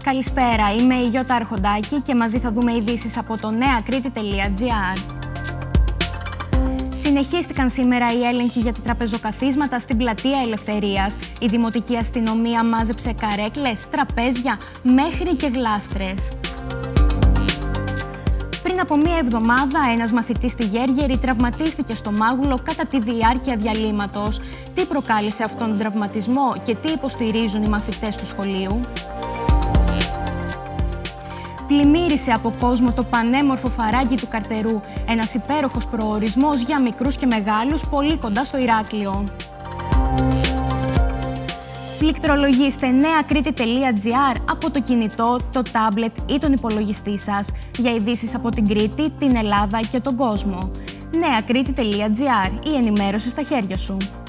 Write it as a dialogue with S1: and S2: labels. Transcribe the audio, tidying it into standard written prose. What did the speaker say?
S1: Καλησπέρα, είμαι η Γιώτα Αρχοντάκη και μαζί θα δούμε ειδήσεις από το neakriti.gr. Συνεχίστηκαν σήμερα οι έλεγχοι για τα τραπεζοκαθίσματα στην Πλατεία Ελευθερίας. Η Δημοτική Αστυνομία μάζεψε καρέκλες, τραπέζια, μέχρι και γλάστρες. Πριν από μία εβδομάδα, ένας μαθητής στη Γέργερη τραυματίστηκε στο μάγουλο κατά τη διάρκεια διαλύματος. Τι προκάλεσε αυτόν τον τραυματισμό και τι υποστηρίζουν οι μαθητές του σχολείου? Πλημμύρισε από κόσμο το πανέμορφο Φαράγγι του Καρτερού, ένας υπέροχος προορισμός για μικρούς και μεγάλους, πολύ κοντά στο Ηράκλειο. Πληκτρολογήστε neakriti.gr από το κινητό, το τάμπλετ ή τον υπολογιστή σας για ειδήσεις από την Κρήτη, την Ελλάδα και τον κόσμο. neakriti.gr, η ενημέρωση στα χέρια σου.